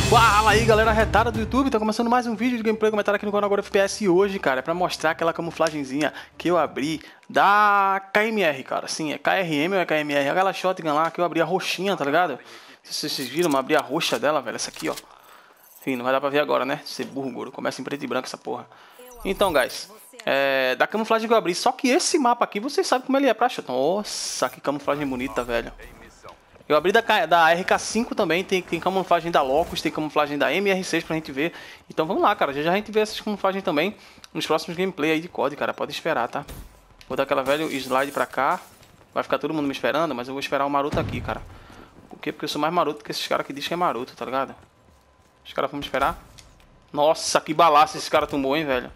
Fala aí, galera retada do YouTube, tá começando mais um vídeo de gameplay comentário aqui no canal Agora FPS. E hoje, cara, é pra mostrar aquela camuflagenzinha que eu abri da KMR, cara. Sim, é KRM ou é KMR? Aquela shotgun lá que eu abri a roxinha, tá ligado? Não sei se vocês viram, eu abri a roxa dela, velho, essa aqui, ó. Enfim, não vai dar pra ver agora, né? Ser burro, gordo, começa em preto e branco essa porra. Então, guys, da camuflagem que eu abri, só que esse mapa aqui, vocês sabem como ele é pra shot. Nossa, que camuflagem bonita, velho. Eu abri da RK5 também, tem camuflagem da Locus, tem camuflagem da MR6 pra gente ver. Então vamos lá, cara, já a gente vê essas camuflagens também nos próximos gameplay aí de COD, cara, pode esperar, tá? Vou dar aquela velha slide pra cá, vai ficar todo mundo me esperando, mas eu vou esperar o maroto aqui, cara. Por quê? Porque eu sou mais maroto que esses caras que dizem que é maroto, tá ligado? Os caras vão me esperar. Nossa, que balaço esse cara tomou, hein, velho.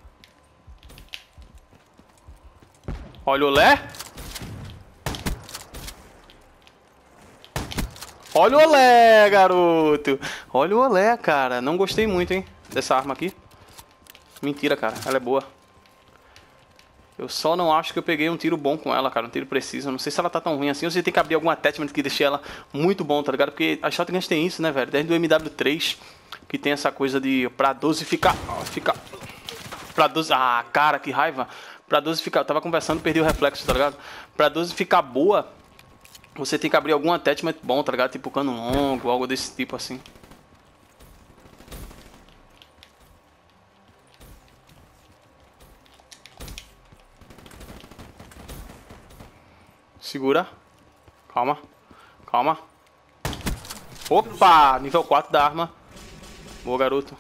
Olha o Lé. Olha o olé, garoto. Olha o olé, cara. Não gostei muito, hein, dessa arma aqui. Mentira, cara. Ela é boa. Eu só não acho que eu peguei um tiro bom com ela, cara. Um tiro preciso. Eu não sei se ela tá tão ruim assim. Ou se tem que abrir algum attachment que deixe ela muito bom, tá ligado? Porque as shotguns tem isso, né, velho? Desde o MW3, que tem essa coisa de pra 12 ficar... Pra 12... Ah, cara, que raiva. Pra 12 ficar... Eu tava conversando, perdi o reflexo, tá ligado? Pra 12 ficar boa... Você tem que abrir algum attachment bom, tá ligado? Tipo cano longo, algo desse tipo assim. Segura. Calma. Calma. Opa! Nível 4 da arma. Boa, garoto.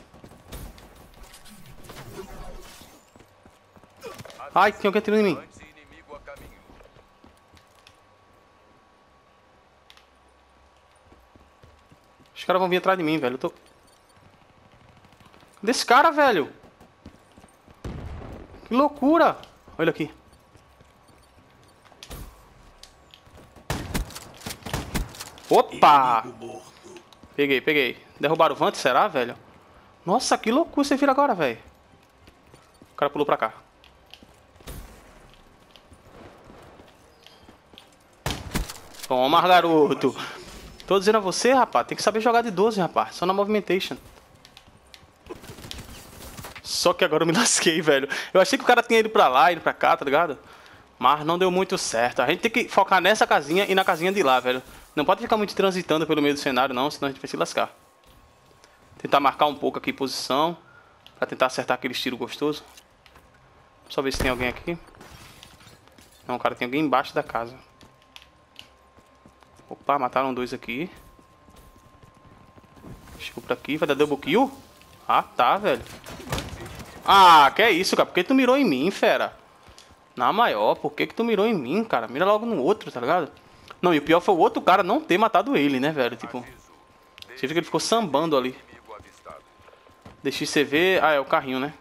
Ai, tem alguém atirando em mim. Os caras vão vir atrás de mim, velho. Eu tô... Cadê esse cara, velho? Que loucura! Olha aqui. Opa! Peguei, peguei. Derrubaram o Vant, será, velho? Nossa, que loucura você vira agora, velho. O cara pulou pra cá. Toma, garoto. Tô dizendo a você, rapaz, tem que saber jogar de 12, rapaz. Só na movimentation. Só que agora eu me lasquei, velho. Eu achei que o cara tinha ido pra lá, ido pra cá, tá ligado? Mas não deu muito certo. A gente tem que focar nessa casinha e na casinha de lá, velho. Não pode ficar muito transitando pelo meio do cenário, não, senão a gente vai se lascar. Tentar marcar um pouco aqui posição. Pra tentar acertar aquele tiro gostoso. Só ver se tem alguém aqui. Não, cara, tem alguém embaixo da casa. Opa, mataram dois aqui. Chegou por aqui, vai dar double kill? Ah, tá, velho. Ah, que é isso, cara? Por que tu mirou em mim, fera? Na maior, por que tu mirou em mim, cara? Mira logo no outro, tá ligado? Não, e o pior foi o outro cara não ter matado ele, né, velho? Tipo, você viu que ele ficou sambando ali. Deixa você ver. Ah, é o carrinho, né?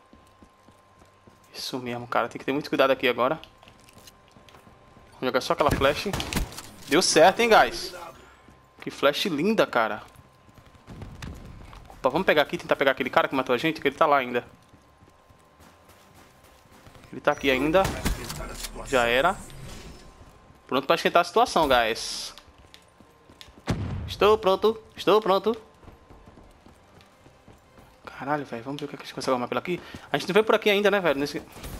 Isso mesmo, cara. Tem que ter muito cuidado aqui agora. Vou jogar só aquela flash. Deu certo, hein, guys? Que flash linda, cara. Opa, vamos pegar aqui, tentar pegar aquele cara que matou a gente, que ele tá lá ainda. Ele tá aqui ainda. Já era. Pronto pra esquentar a situação, guys. Estou pronto, estou pronto. Caralho, velho, vamos ver o que a gente consegue arrumar pelo aqui. A gente não veio por aqui ainda, né, velho? Nesse...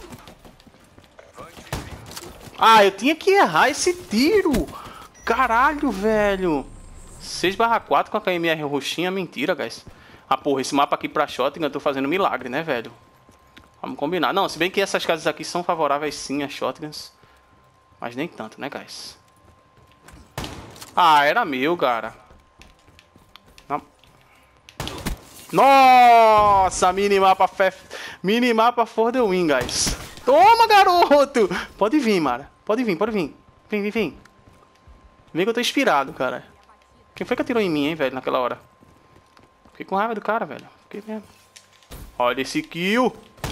Ah, eu tinha que errar esse tiro. Caralho, velho. 6/4 com a KMR roxinha, mentira, guys. Ah, porra, esse mapa aqui pra shotgun eu tô fazendo milagre, né, velho? Vamos combinar. Não, se bem que essas casas aqui são favoráveis sim a shotguns. Mas nem tanto, né, guys? Ah, era meu, cara. Não. Nossa, minimapa for the win, guys. Toma, garoto. Pode vir, Mara. Pode vir, pode vir. Vem, vem, vem. Vem que eu tô inspirado, cara. Quem foi que atirou em mim, hein, velho, naquela hora? Fiquei com raiva do cara, velho. Fiquei mesmo. Olha esse kill.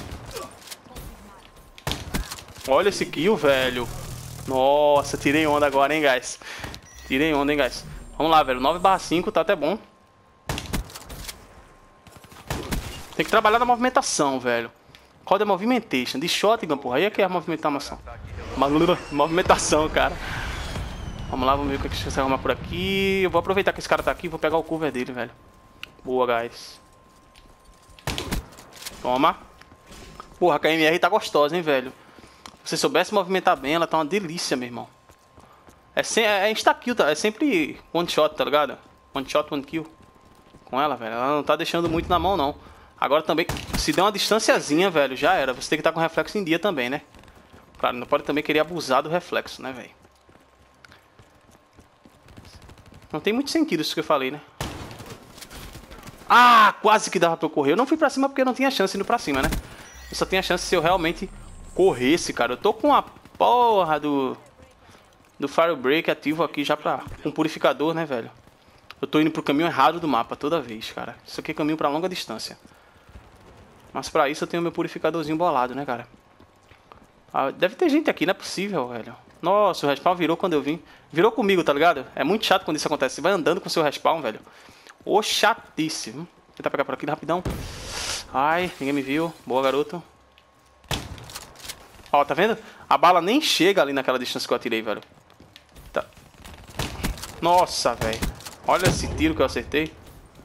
Olha esse kill, velho. Nossa, tirei onda agora, hein, guys. Tirei onda, hein, guys. Vamos lá, velho. 9/5 tá até bom. Tem que trabalhar na movimentação, velho. Roda movimentation. De shotgun, porra. Aí é que é a movimentação. Movimentação, cara. Vamos lá, vamos ver o que a gente consegue arrumar por aqui. Eu vou aproveitar que esse cara tá aqui e vou pegar o cover dele, velho. Boa, guys. Toma. Porra, a KMR tá gostosa, hein, velho. Se você soubesse movimentar bem, ela tá uma delícia, meu irmão. É insta-kill, tá? É sempre one shot, tá ligado? One shot, one kill. Com ela, velho. Ela não tá deixando muito na mão, não. Agora também, se der uma distanciazinha, velho, já era. Você tem que estar com o reflexo em dia também, né? Claro, não pode também querer abusar do reflexo, né, velho? Não tem muito sentido isso que eu falei, né? Ah, quase que dava pra eu correr. Eu não fui pra cima porque eu não tinha chance indo pra cima, né? Eu só tinha chance se eu realmente corresse, cara. Eu tô com a porra do Firebreak ativo aqui já pra... com purificador, né, velho? Eu tô indo pro caminho errado do mapa toda vez, cara. Isso aqui é caminho pra longa distância. Mas pra isso eu tenho meu purificadorzinho bolado, né, cara? Ah, deve ter gente aqui, não é possível, velho. Nossa, o respawn virou quando eu vim. Virou comigo, tá ligado? É muito chato quando isso acontece. Você vai andando com o seu respawn, velho. Ô, chatíssimo. Vou tentar pegar por aqui rapidão. Ai, ninguém me viu. Boa, garoto. Ó, tá vendo? A bala nem chega ali naquela distância que eu atirei, velho. Tá. Nossa, velho. Olha esse tiro que eu acertei.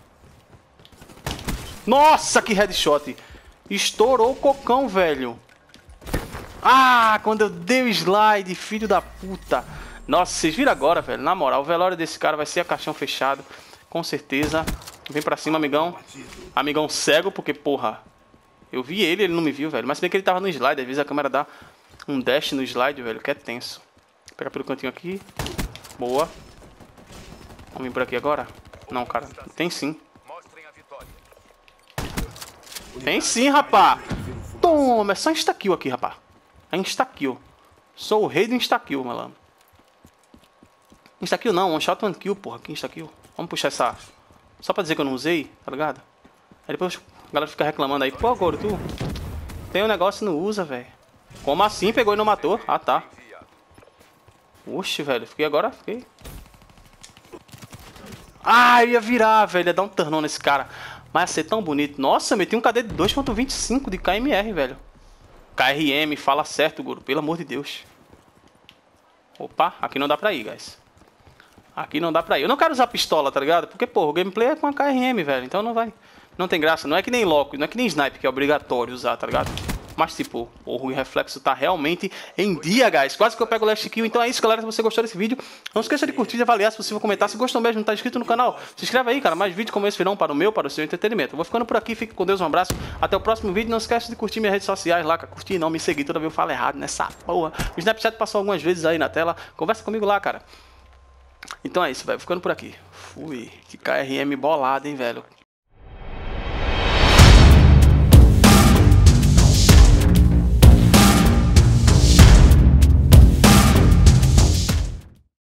Nossa, que headshot. Estourou o cocão, velho. Ah, quando eu dei o slide, filho da puta. Nossa, vocês viram agora, velho. Na moral, o velório desse cara vai ser a caixão fechado. Com certeza. Vem pra cima, amigão. Amigão cego, porque, porra, eu vi ele, ele não me viu, velho. Mas se bem que ele tava no slide. Às vezes a câmera dá um dash no slide, velho, que é tenso. Vou pegar pelo cantinho aqui. Boa. Vamos vir por aqui agora? Não, cara. Tem sim. Tem sim, rapá. Toma, é só insta-kill aqui, rapá. É insta-kill. Sou o rei do insta-kill, malandro. Insta-kill não, one shot, one kill, porra. Que insta-kill? Vamos puxar essa... Só pra dizer que eu não usei, tá ligado? Aí depois a galera fica reclamando aí. Pô, Goro, tu tem um negócio e não usa, velho. Como assim? Pegou e não matou? Ah, tá. Oxe, velho. Fiquei. Ah, ia virar, velho. Ia dar um turnão nesse cara. Mas ia ser tão bonito. Nossa, meti um KD de 2.25 de KMR, velho. KRM, fala certo, Goro. Pelo amor de Deus. Opa, aqui não dá pra ir, guys. Aqui não dá pra ir. Eu não quero usar pistola, tá ligado? Porque, pô, o gameplay é com a KRM, velho. Então não vai... Não tem graça. Não é que nem Loco, não é que nem Snipe, que é obrigatório usar, tá ligado? Mas, tipo, o reflexo tá realmente em dia, guys. Quase que eu pego o last kill. Então é isso, galera. Se você gostou desse vídeo, não esqueça de curtir, de avaliar, se possível comentar. Se gostou mesmo, não tá inscrito no canal, se inscreve aí, cara. Mais vídeos como esse virão para o seu entretenimento. Eu vou ficando por aqui. Fique com Deus, um abraço. Até o próximo vídeo. Não esquece de curtir minhas redes sociais lá, cara. Curtir não, me seguir. Toda vez eu falo errado nessa porra. O Snapchat passou algumas vezes aí na tela. Conversa comigo lá, cara. Então é isso, velho. Ficando por aqui. Fui. Que KRM bolado, hein, velho.